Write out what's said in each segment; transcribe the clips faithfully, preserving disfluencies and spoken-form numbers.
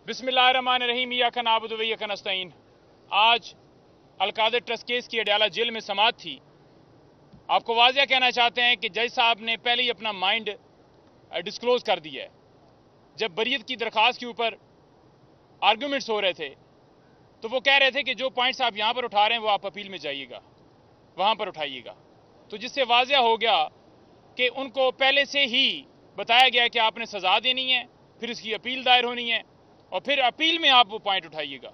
बिस्मिल्लाहिर्रहमानिर्रहीम इय्याका नअबुदु व इय्याका नस्तईन। आज अलकादर ट्रस्ट केस की अडयाला जेल में समाअत थी। आपको वाज़िया कहना चाहते हैं कि जज साहब ने पहले ही अपना माइंड डिस्क्लोज कर दिया है। जब बरीयत की दरख्वास्त के ऊपर आर्गूमेंट्स हो रहे थे तो वो कह रहे थे कि जो पॉइंट्स आप यहाँ पर उठा रहे हैं वो आप अपील में जाइएगा, वहाँ पर उठाइएगा। तो जिससे वाज़िया हो गया कि उनको पहले से ही बताया गया कि आपने सज़ा देनी है, फिर इसकी अपील दायर होनी है और फिर अपील में आप वो पॉइंट उठाइएगा।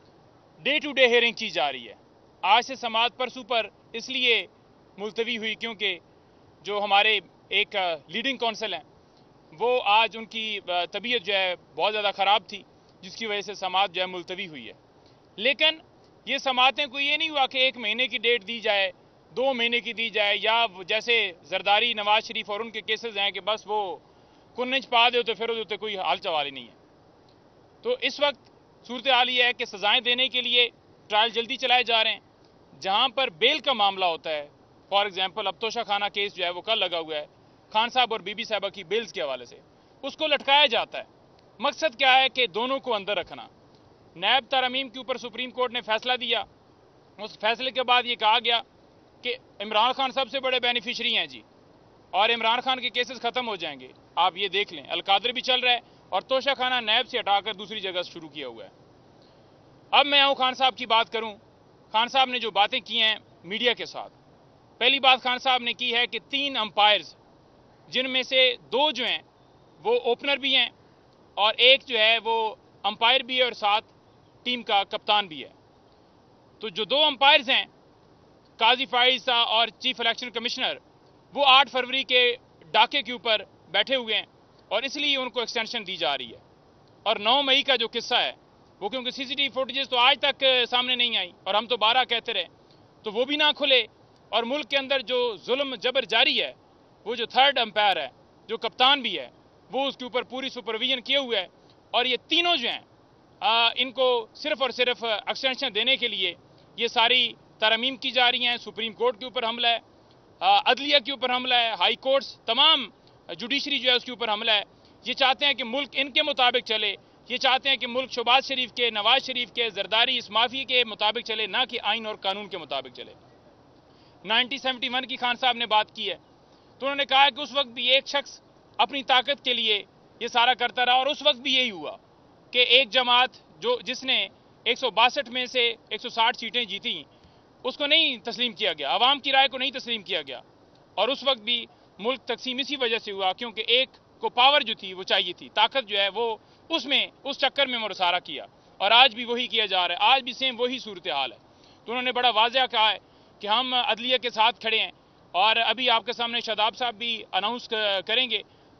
डे टू डे हियरिंग की जा रही है। आज से समाअत परसों पर इसलिए मुलतवी हुई क्योंकि जो हमारे एक लीडिंग काउंसिल हैं वो आज उनकी तबीयत जो है बहुत ज़्यादा ख़राब थी, जिसकी वजह से समाअत जो है मुलतवी हुई है। लेकिन ये समाअतें कोई ये नहीं हुआ कि एक महीने की डेट दी जाए, दो महीने की दी जाए, या जैसे जरदारी, नवाज शरीफ और उनके केसेस हैं कि बस वो कुन्नज पा दे तो फिर उससे कोई हाल चवाल ही नहीं है। तो इस वक्त सूरत हाल ये है कि सज़ाएं देने के लिए ट्रायल जल्दी चलाए जा रहे हैं। जहां पर बेल का मामला होता है, फॉर एग्जांपल अब तोशा खाना केस जो है वो कल लगा हुआ है, खान साहब और बीबी साहबा की बेल्स के हवाले से उसको लटकाया जाता है। मकसद क्या है कि दोनों को अंदर रखना। नैब तरमीम के ऊपर सुप्रीम कोर्ट ने फैसला दिया। उस फैसले के बाद ये कहा गया कि इमरान खान सबसे बड़े बेनिफिशरी हैं जी, और इमरान खान के केसेस ख़त्म हो जाएंगे। आप ये देख लें, अलकादर भी चल रहा है और तोशा खाना नैब से हटाकर दूसरी जगह शुरू किया हुआ है। अब मैं आऊँ खान साहब की बात करूँ। खान साहब ने जो बातें की हैं मीडिया के साथ, पहली बात खान साहब ने की है कि तीन अंपायर्स, जिनमें से दो जो हैं वो ओपनर भी हैं और एक जो है वो अंपायर भी है और साथ टीम का कप्तान भी है। तो जो दो अंपायर्स हैं, काजी फाइजा और चीफ इलेक्शन कमिश्नर, वो आठ फरवरी के डाके के ऊपर बैठे हुए हैं और इसलिए उनको एक्सटेंशन दी जा रही है। और नौ मई का जो किस्सा है वो, क्योंकि सीसीटीवी फुटेजेस तो आज तक सामने नहीं आई और हम तो बारह कहते रहे, तो वो भी ना खुले। और मुल्क के अंदर जो जुल्म जबर जारी है, वो जो थर्ड अंपायर है, जो कप्तान भी है, वो उसके ऊपर पूरी सुपरविजन किए हुए है। और ये तीनों जो हैं आ, इनको सिर्फ और सिर्फ एक्सटेंशन देने के लिए ये सारी तरमीम की जा रही हैं। सुप्रीम कोर्ट के ऊपर हमला है, अदलिया के ऊपर हमला है, हाई कोर्ट्स, तमाम जुडिशरी जो है उसके ऊपर हमला है। ये चाहते हैं कि मुल्क इनके मुताबिक चले, ये चाहते हैं कि मुल्क शहबाज शरीफ के, नवाज शरीफ के, जरदारी, इस माफी के मुताबिक चले, ना कि आइन और कानून के मुताबिक चले। नाइनटीन सेवेंटी वन की खान साहब ने बात की है तो उन्होंने कहा कि उस वक्त भी एक शख्स अपनी ताकत के लिए ये सारा करता रहा और उस वक्त भी यही हुआ कि एक जमात जो जिसने एक सौ बासठ में से एक सौ साठ सीटें जीती, उसको नहीं तस्लीम किया गया, आवाम की राय को नहीं तस्लीम किया गया। और उस वक्त भी मुल्क तकसीम इसी वजह से हुआ क्योंकि एक को पावर जो थी वो चाहिए थी, ताकत जो है वो उसमें उस चक्कर में मुसारा किया और आज भी वही किया जा रहा है। आज भी सेम वही सूरत हाल है। तो उन्होंने बड़ा वाज़िया कहा है कि हम अदलिया के साथ खड़े हैं और अभी आपके सामने शादाब साहब भी अनाउंस करेंगे,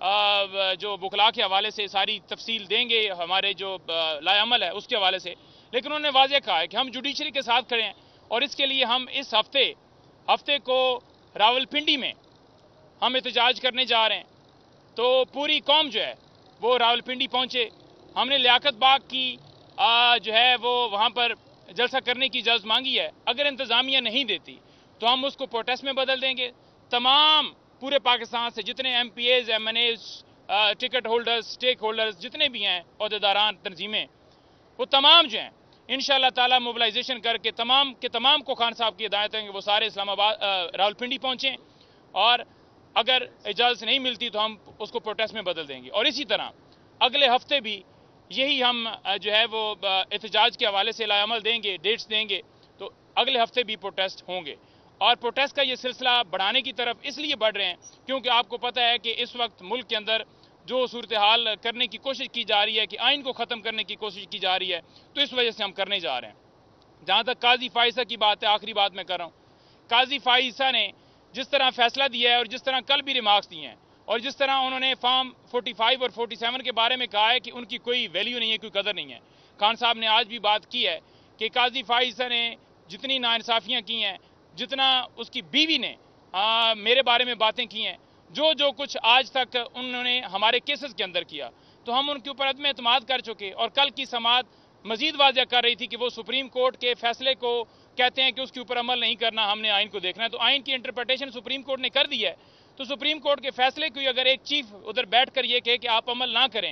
जो बुकला के हवाले से सारी तफसील देंगे, हमारे जो लाएअमल है उसके हवाले से। लेकिन उन्होंने वाज़िया कहा है कि हम जुडिशरी के साथ खड़े हैं और इसके लिए हम इस हफ्ते हफ्ते को रावलपिंडी में हम एहतजाज करने जा रहे हैं। तो पूरी कौम जो है वो रावलपिंडी पहुंचे। हमने लियाकत बाग की आ, जो है वो वहाँ पर जलसा करने की इजाज़त मांगी है। अगर इंतज़ामिया नहीं देती तो हम उसको प्रोटेस्ट में बदल देंगे। तमाम पूरे पाकिस्तान से जितने M P As, M N As, ticket holders, stakeholders जितने भी हैं, अहदेदारान, तंजीमें, वो तमाम जो हैं इंशाअल्लाह ताला मोबिलाइजेशन करके तमाम के तमाम को खान साहब की हिदायत है कि वो सारे इस्लामाबाद, रावलपिंडी पहुँचें और अगर इजाज़त नहीं मिलती तो हम उसको प्रोटेस्ट में बदल देंगे। और इसी तरह अगले हफ्ते भी यही हम जो है वो एहतजाज के हवाले से लाएअमल देंगे, डेट्स देंगे। तो अगले हफ्ते भी प्रोटेस्ट होंगे और प्रोटेस्ट का ये सिलसिला बढ़ाने की तरफ इसलिए बढ़ रहे हैं क्योंकि आपको पता है कि इस वक्त मुल्क के अंदर जो सूरत हाल करने की कोशिश की जा रही है कि आइन को ख़त्म करने की कोशिश की जा रही है, तो इस वजह से हम करने जा रहे हैं। जहाँ तक काजी फाइजा की बात है, आखिरी बात मैं कर रहा हूँ, काजी फाइजा ने जिस तरह फैसला दिया है और जिस तरह कल भी रिमार्क्स दिए हैं और जिस तरह उन्होंने फॉर्म पैंतालीस और सैंतालीस के बारे में कहा है कि उनकी कोई वैल्यू नहीं है, कोई कदर नहीं है। खान साहब ने आज भी बात की है कि काजी फाइजा ने जितनी नाइंसाफ़ियाँ की हैं, जितना उसकी बीवी ने आ, मेरे बारे में बातें की हैं, जो जो कुछ आज तक उन्होंने हमारे केसेस के अंदर किया, तो हम उनके ऊपर अदम एतमाद कर चुके। और कल की समाअत मजीद वाज़िया कर रही थी कि वो सुप्रीम कोर्ट के फैसले को कहते हैं कि उसके ऊपर अमल नहीं करना, हमने आइन को देखना है। तो आइन की इंटरप्रिटेशन सुप्रीम कोर्ट ने कर दी है, तो सुप्रीम कोर्ट के फैसले को अगर एक चीफ उधर बैठ कर ये कहे कि आप अमल ना करें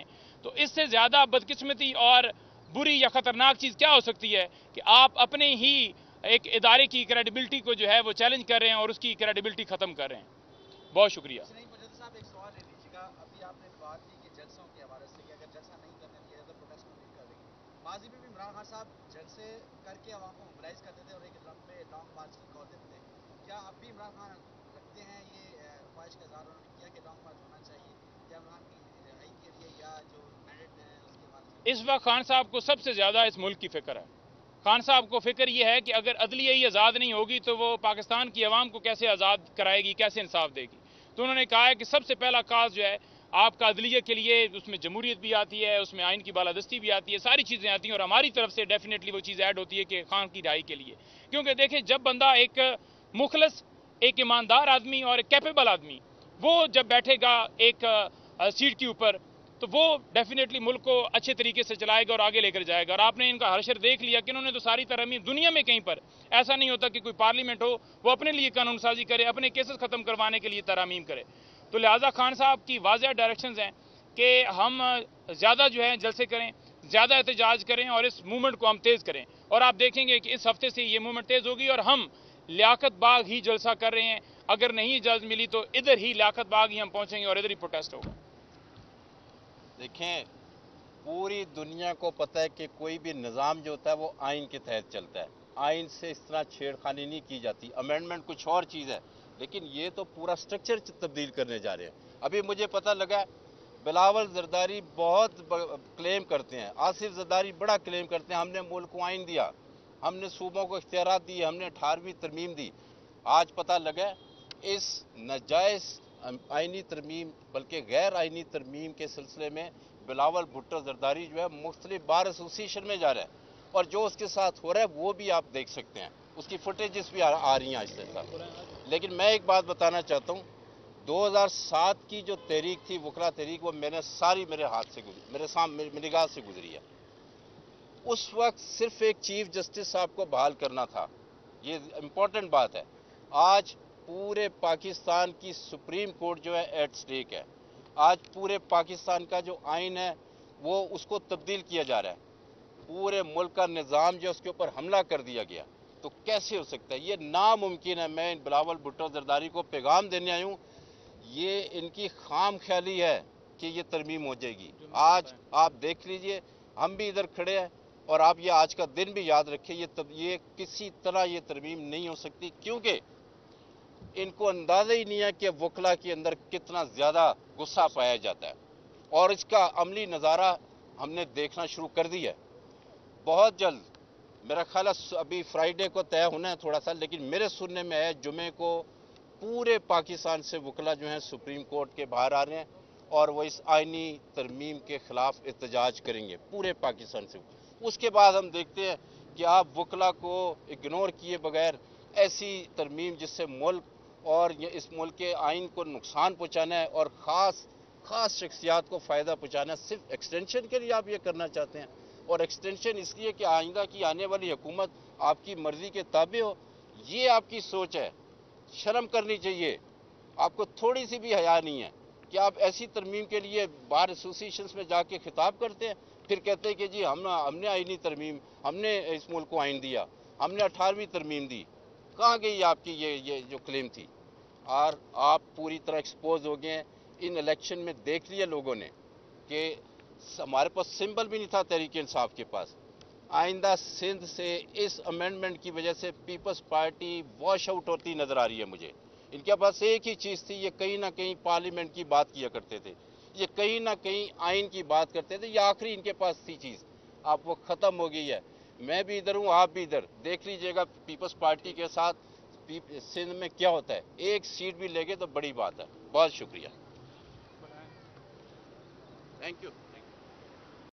تو اس سے زیادہ بدقسمتی اور بری یا خطرناک چیز کیا ہو سکتی ہے کہ آپ اپنے ہی ایک ادارے کی کریڈیبلٹی کو جو ہے وہ چیلنج کر رہے ہیں اور اس کی کریڈیبلٹی ختم کر رہے ہیں. بہت شکریہ. نعیم پنجوتھا صاحب ایک سوال لے لیجیے گا. ابھی آپ نے بات کی کہ جلسوں کے حوالے سے کہ اگر جلسہ نہیں کرنے دیا جاتا پروٹیسٹ نہیں کر رہی. ماضی میں بھی عمران خان صاحب جلسے کر کے عوام کو موبلائز کرتے تھے اور ایک لمبے لانگ مارچ کی کال دیتے تھے. کیا اب بھی عمران خان رکھتے ہیں یہ خواہش کا اظہار انہوں نے کیا کہ لانگ مارچ ہونا چاہیے یا عمران کی رہائی کے لیے یا جو مینڈیٹ ہے اس کے حوالے سے؟ اس وقت خان صاحب کو سب سے زیادہ اس ملک کی فکر ہے. خان صاحب کو فکر یہ ہے کہ اگر عدلیہ ہی آزاد نہیں ہوگی تو وہ پاکستان کی عوام کو کیسے آزاد کرائے گی, کیسے انصاف دے گی. تو انہوں نے کہا ہے کہ سب سے پہلا کاز جو ہے آپ کا عدلیہ کے لیے, اس میں جمہوریت بھی آتی ہے, اس میں آئین کی بالادستی بھی آتی ہے, ساری چیزیں آتی ہیں اور ہماری طرف سے ڈیفینیٹلی وہ چیز ایڈ ہوتی ہے کہ خان کی رہائی کے لیے. کیونکہ دیکھیں جب بندہ ایک مخلص, ایک ایماندار آدمی اور ایک کیپیبل آدمی وہ جب بیٹھے گا ایک سیٹ کے اوپر تو وہ ڈیفینیٹلی ملک کو اچھے طریقے سے چلائے گا اور آگے لے کر جائے گا. اور آپ نے ان کا حشر دیکھ لیا کہ انہوں نے تو ساری ترمیم دنیا میں کہیں پر ایسا نہیں ہوتا کہ کوئی پارلیمنٹ ہو وہ اپنے لیے قانون سازی کرے, اپنے کیسز ختم کروانے کے لیے ترامیم کرے. تو لہٰذا خان صاحب کی واضح ڈائریکشنز ہیں کہ ہم زیادہ جو ہے جلسے کریں, زیادہ احتجاج کریں اور اس موومنٹ کو ہم تیز کریں. اور آپ دیکھیں گے کہ اس ہفتے سے یہ موومنٹ تیز ہوگی اور ہم لیاقت باغ ہی جلسہ کر رہے ہیں. اگر نہیں اجازت ملی تو ادھر ہی لیاقت باغ ہی ہم پہنچیں گے اور ادھر ہی پروٹیسٹ ہوگا. دیکھیں پوری دنیا کو پتہ ہے کہ کوئی بھی نظام جو ہوتا ہے وہ آئین کے تحت چلتا ہے. آئین سے اس طرح چھیڑ خانی نہیں کی جاتی. امینڈمنٹ کچھ اور چیز ہے لیکن یہ تو پورا سٹرکچر تبدیل کرنے جا رہے ہیں. ابھی مجھے پتہ لگا بلاول زرداری بہت کلیم کرتے ہیں, آصف زرداری بڑا کلیم کرتے ہیں ہم نے ملک کو آئین دیا, ہم نے صوبوں کو اختیارات دیے, ہم نے اٹھارہویں ترمیم دی. آج پتہ لگا اس ناجائز آئینی ترمیم بلکہ غیر آئینی ترمیم کے سلسلے میں بلاول بھٹو زرداری جو ہے مختلف بار ایسوسیشن میں جا رہا ہے اور جو اس کے ساتھ ہو رہا ہے وہ بھی آپ دیکھ سکتے ہیں, اس کی فوٹیجز بھی آ رہی ہیں آہستہ آہستہ. لیکن میں ایک بات بتانا چاہتا ہوں, دو ہزار سات کی جو تحریک تھی وکلا تحریک وہ میں نے ساری میرے ہاتھ سے گزری, میرے سامنے میری نگاہ سے گزری ہے. اس وقت صرف ایک چیف جسٹس صاحب کو بحال کرنا تھا, یہ امپورٹنٹ بات ہے. آج پورے پاکستان کی سپریم کورٹ جو ہے ایٹ سٹیک ہے. آج پورے پاکستان کا جو آئین ہے وہ اس کو تبدیل کیا جا رہا ہے. پورے ملک کا نظام جو اس کے اوپر حملہ کر دیا گیا. تو کیسے ہو سکتا ہے, یہ ناممکن ہے. میں بلاول بھٹو زرداری کو پیغام دینے آئی ہوں, یہ ان کی خام خیالی ہے کہ یہ ترمیم ہو جائے گی. آج آپ دیکھ لیجئے ہم بھی ادھر کھڑے ہیں اور آپ یہ آج کا دن بھی یاد رکھیں, یہ تب یہ کسی طرح یہ ترمیم نہیں ہو سکتی کیونکہ ان کو اندازہ ہی نہیں ہے کہ وکلا کے اندر کتنا زیادہ غصہ پایا جاتا ہے اور اس کا عملی نظارہ ہم نے دیکھنا شروع کر دیا ہے. بہت جلد میرا خیال ہے ابھی فرائیڈے کو طے ہونا ہے تھوڑا سا, لیکن میرے سننے میں ہے جمعے کو پورے پاکستان سے وکلا جو ہیں سپریم کورٹ کے باہر آ رہے ہیں اور وہ اس آئینی ترمیم کے خلاف احتجاج کریں گے پورے پاکستان سے. اس کے بعد ہم دیکھتے ہیں کہ آپ وکلا کو اگنور کیے بغیر ایسی ترمیم جس سے ملک اور اس ملک کے آئین کو نقصان پہنچانا ہے اور خاص خاص شخصیات کو فائدہ پہنچانا ہے, صرف ایکسٹینشن کے لیے آپ یہ کرنا چاہتے ہیں. اور ایکسٹینشن اس لیے کہ آئندہ کی آنے والی حکومت آپ کی مرضی کے تابع ہو. یہ آپ کی سوچ ہے, شرم کرنی چاہیے. آپ کو تھوڑی سی بھی حیا نہیں ہے کہ آپ ایسی ترمیم کے لیے بار ایسوسیشنز میں جا کے خطاب کرتے ہیں, پھر کہتے ہیں کہ جی ہم ہم نے آئینی ترمیم, ہم نے اس ملک کو آئین دیا, ہم نے اٹھارہویں ترمیم دی. کہاں گئی آپ کی یہ یہ جو کلیم تھی؟ اور آپ پوری طرح ایکسپوز ہو گئے ہیں. ان الیکشن میں دیکھ لیا لوگوں نے کہ ہمارے پاس سمبل بھی نہیں تھا تحریک انصاف کے پاس. آئندہ سندھ سے اس امینڈمنٹ کی وجہ سے پیپلز پارٹی واش آؤٹ ہوتی نظر آ رہی ہے مجھے. ان کے پاس ایک ہی چیز تھی, یہ کہیں نہ کہیں پارلیمنٹ کی بات کیا کرتے تھے, یہ کہیں نہ کہیں آئین کی بات کرتے تھے, یہ آخری ان کے پاس تھی چیز. اب وہ ختم ہو گئی ہے. میں بھی ادھر ہوں, آپ بھی ادھر. دیکھ لیجئے گا پیپلز پارٹی کے ساتھ سندھ میں کیا ہوتا ہے. ایک سیٹ بھی لے گے تو بڑی بات ہے. بہت شکریہ. Thank you.